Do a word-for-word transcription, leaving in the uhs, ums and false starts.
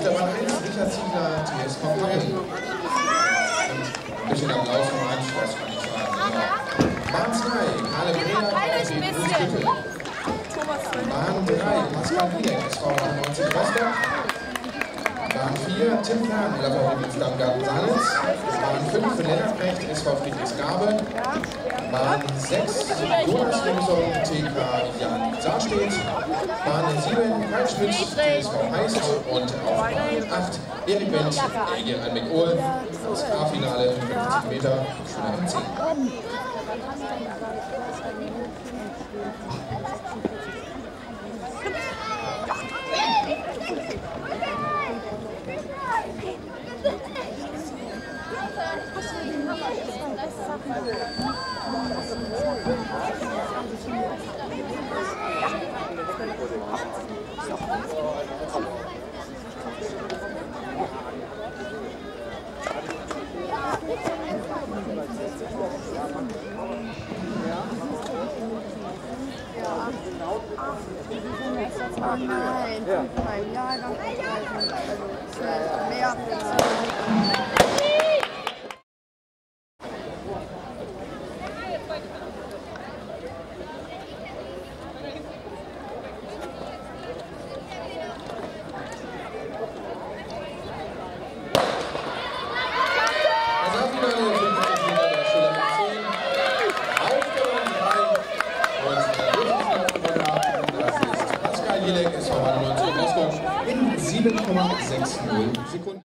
der Bahn eins Richard Ziegler, T S V Köln. Ein bisschen Applaus vom Anschluss, kann ich sagen. Genau. Bahn zwei, Karle Breher, Bahn drei, Marcel Jilek, S V neunzig Rostock. Bahn vier, Tim Kern, L A V Ribnitz-Damgarten, Sanitz. Bahn fünf, Lennart S V Friedrichsgabe. Bahn sechs, Jonas, T K Jahn Sarstedt. Bahn sieben, Kreisschmitz, T S V Heist. Und auf Bahn acht, Erik Wendt, Egil Almec-Ohl. Das A-Finale, fünfzig Meter, Schüler im zehn. Oh nein, ja. Mein Jahrgang, also mehr. Jilek, S V Warnow, Rostock in sieben Komma sechzig Sekunden.